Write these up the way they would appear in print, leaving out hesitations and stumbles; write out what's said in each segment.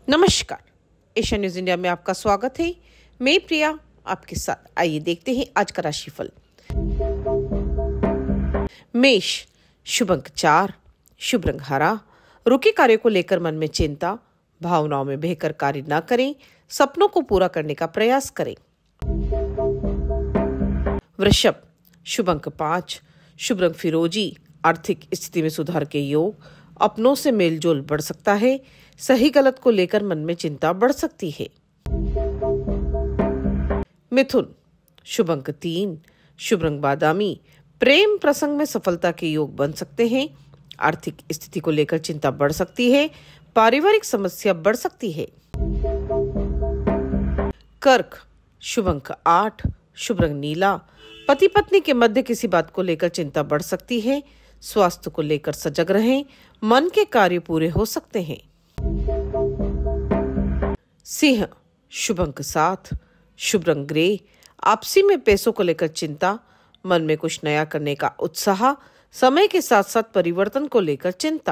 नमस्कार, Asia news India में आपका स्वागत है। मैं प्रिया आपके साथ। आइए देखते हैं आज का राशिफल। मेष, शुभ अंक 4, शुभ रंग हरा। रुके कार्य को लेकर मन में चिंता, भावनाओं में बहकर कार्य न करें, सपनों को पूरा करने का प्रयास करें। वृषभ, शुभ अंक 5, शुभ रंग फिरोजी। आर्थिक स्थिति में सुधार के योग, अपनों से मेलजोल बढ़ सकता है। सही गलत को लेकर मन में चिंता बढ़ सकती है। मिथुन, शुभ अंक 3, शुभ रंग बादामी। प्रेम प्रसंग में सफलता के योग बन सकते हैं। आर्थिक स्थिति को लेकर चिंता बढ़ सकती है। पारिवारिक समस्या बढ़ सकती है। कर्क, शुभ अंक 8, शुभ रंग नीला। पति पत्नी के मध्य किसी बात को लेकर चिंता बढ़ सकती है। स्वास्थ्य को लेकर सजग रहें, मन के कार्य पूरे हो सकते हैं। सिंह, शुभ अंक 7, शुभ रंग ग्रे। आपसी में पैसों को लेकर चिंता, मन में कुछ नया करने का उत्साह, समय के साथ साथ परिवर्तन को लेकर चिंता।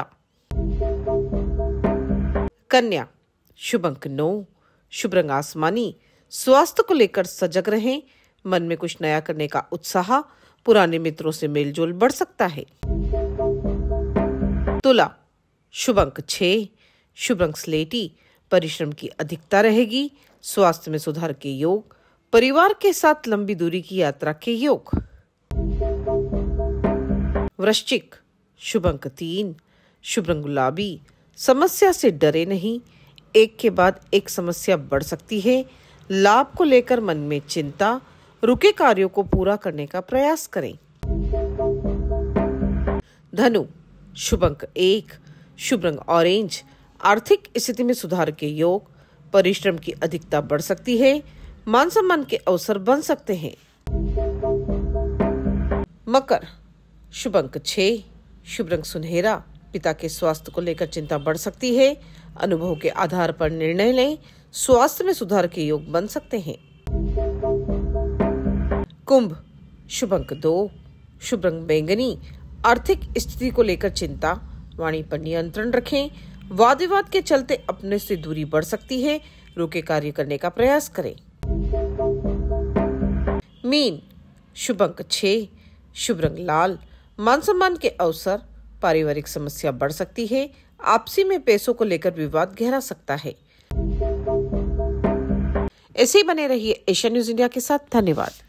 कन्या, शुभ अंक 9, शुभ रंग आसमानी। स्वास्थ्य को लेकर सजग रहें, मन में कुछ नया करने का उत्साह, पुराने मित्रों से मेलजोल बढ़ सकता है। तुला, शुभ अंक 6, शुभ रंग स्लेटी। परिश्रम की अधिकता रहेगी। स्वास्थ्य में सुधार के योग, परिवार के साथ लंबी दूरी की यात्रा के योग। वृश्चिक, शुभ अंक 3, शुभ रंग गुलाबी। समस्या से डरे नहीं, एक के बाद एक समस्या बढ़ सकती है। लाभ को लेकर मन में चिंता, रुके कार्यों को पूरा करने का प्रयास करें। धनु, शुभ अंक 1, शुभ रंग ऑरेंज। आर्थिक स्थिति में सुधार के योग, परिश्रम की अधिकता बढ़ सकती है। मान सम्मान के अवसर बन सकते हैं। मकर, शुभ अंक 6, शुभ रंग सुनहरा। पिता के स्वास्थ्य को लेकर चिंता बढ़ सकती है। अनुभव के आधार पर निर्णय लें, स्वास्थ्य में सुधार के योग बन सकते हैं। कुंभ, शुभ अंक 2, शुभ रंग बैंगनी। आर्थिक स्थिति को लेकर चिंता, वाणी पर नियंत्रण रखें। वाद विवाद के चलते अपने से दूरी बढ़ सकती है। रुके कार्य करने का प्रयास करें। मीन, शुभ अंक 6, शुभ रंग लाल। मान सम्मान के अवसर, पारिवारिक समस्या बढ़ सकती है। आपसी में पैसों को लेकर विवाद गहरा सकता है। ऐसे ही बने रहिए एशिया न्यूज इंडिया के साथ। धन्यवाद।